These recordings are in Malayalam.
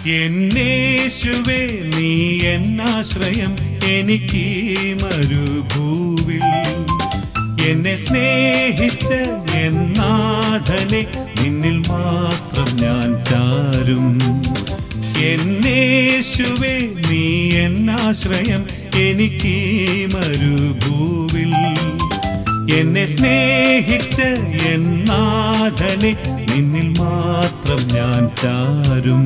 എന്നേശുവേ നീ എന്നാശ്രയം എനിക്കീ മരുഭൂവിൽ. എന്നെ സ്നേഹിച്ച എന്നാഥനെ നിന്നിൽ മാത്രം ഞാൻ ചാരും. എന്നേശുവേ നീ എന്നാശ്രയം എനിക്കീ മരുഭൂവിൽ. എന്നെ സ്നേഹിച്ച എന്നാഥനെ നിന്നിൽ മാത്രം ഞാൻ ചാരും.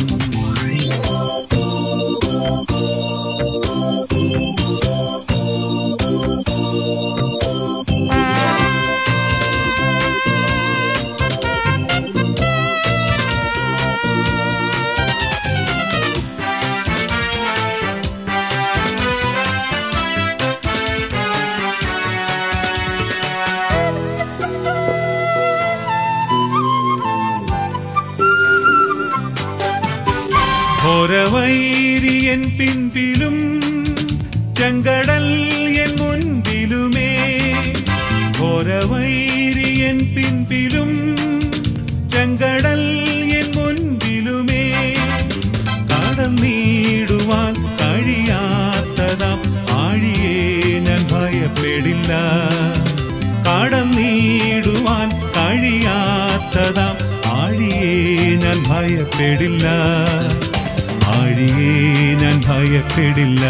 ഘോരവൈരിയൻ പിൻപിലും ചെങ്കടൽ എൻ മുൻപിലുമേ. ഘോരവൈരിയൻ പിൻപിലും ചെങ്കടൽ എൻ മുൻപിലുമേ. കടന്നിടുവാൻ കഴിയാത്തതാം ആഴിയെ ഞാൻ ഭയപ്പെടില്ല. കടന്നിടുവാൻ കഴിയാത്തതാം ആഴിയെ ഞാൻ ഭയപ്പെടില്ല. ആഴിയെ ഞാൻ ഭയപ്പെടില്ല.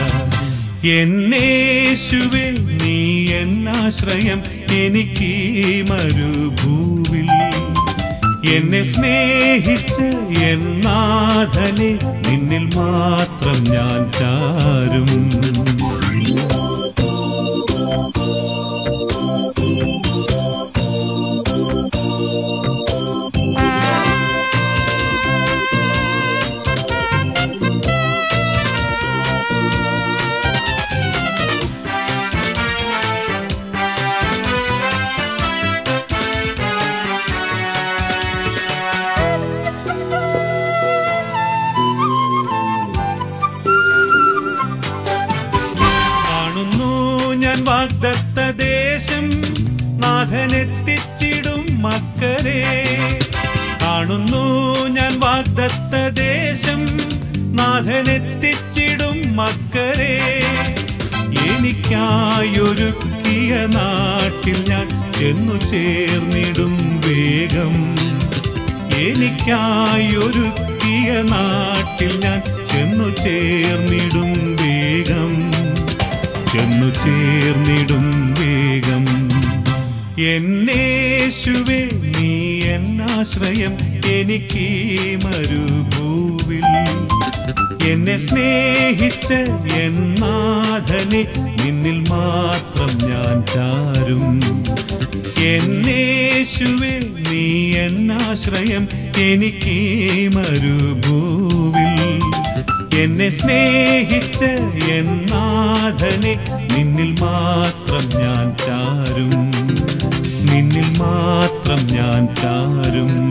എന്നേശുവേ നീ എന്നാശ്രയം എനിക്കീ മരുഭൂവിൽ. എന്നെ സ്നേഹിച്ച എന്നാഥനെ നിന്നിൽ മാത്രം ഞാൻ ചാരും. വാഗ്ദത്ത ദേശം നാഥനെത്തിച്ചിടും മക്കരെ. കാണുന്നു ഞാൻ വാഗ്ദത്ത ദേശം നാഥനെത്തിച്ചിടും മക്കരെ. എനിക്കായൊരുക്കിയ നാട്ടിൽ ഞാൻ ചെന്നു ചേർന്നിടും വേഗം. എനിക്കായൊരുക്കിയ നാട്ടിൽ ഞാൻ ചെന്നു ചേർന്നിടും വേഗം. ചെന്നു ചേർന്നിടും വേഗം. എന്നേശുവേ നീ എന്നാശ്രയം എനിക്കീ മരുഭൂവിൽ. എന്നെ സ്നേഹിച്ച എന്നാഥനെ നിന്നിൽ മാത്രം ഞാൻ ചാരും. എന്നേശുവേ നീ എന്നാശ്രയം എനിക്കീ മരുഭൂവിൽ. എന്നെ സ്നേഹിച്ച എന്നാഥനെ നിന്നിൽ മാത്രം ഞാൻ ചാരും. നിന്നിൽ മാത്രം ഞാൻ ചാരും.